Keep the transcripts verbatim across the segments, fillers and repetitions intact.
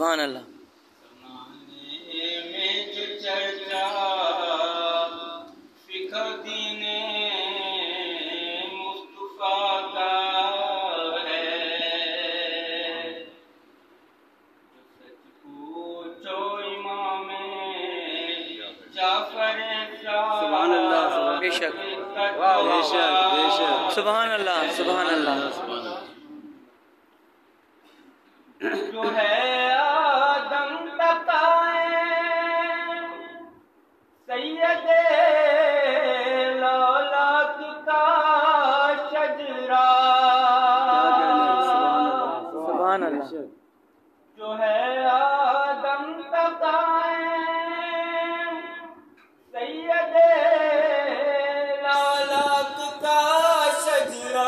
سبحان اللہ سبحان اللہ بے شک بے شک بے شک سبحان اللہ سبحان اللہ جو ہے آدم تقائے سید لولاک کا شجرہ سبحان اللہ جو ہے آدم تقائے سید لولاک کا شجرہ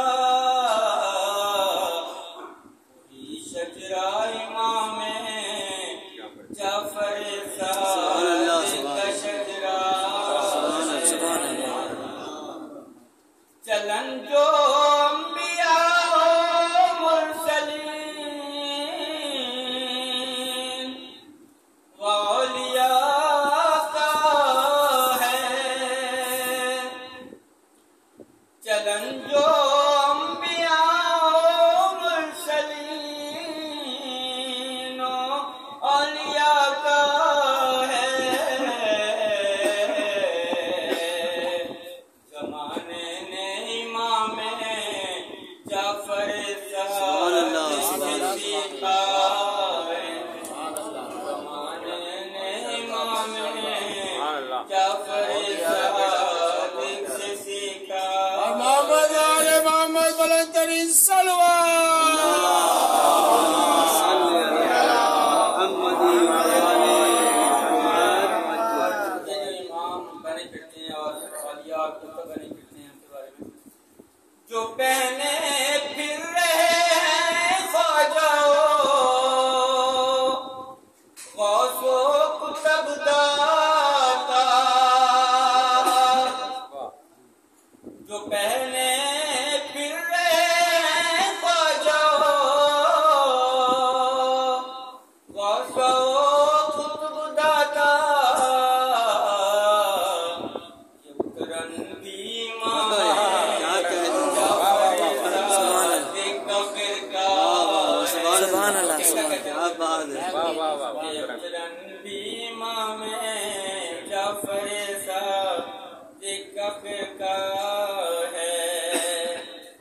شجرہ امام جعفر صادق کا شجرہ چلن جو انبیاء و مرسلین و اولیاء کا ہے چلن جو جو پہنے پھر رہے ہیں خواجہ غوث و قطب داتا جو پہنے پھر رہے ہیں خواجہ غوث و قطب داتا یہ اترن بھی ماں امام جعفر صادق کا ہے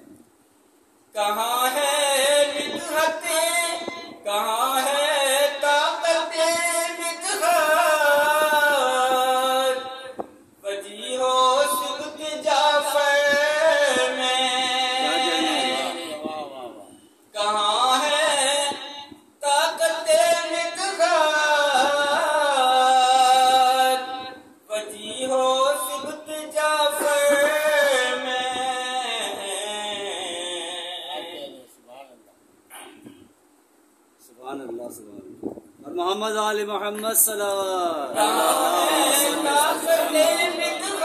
کہاں ہے مدحت کہاں ہے طاقت مدحت وجیہ و صدق جعفر میں کہاں ہے طاقت اور محمد آل محمد صلی اللہ علیہ وسلم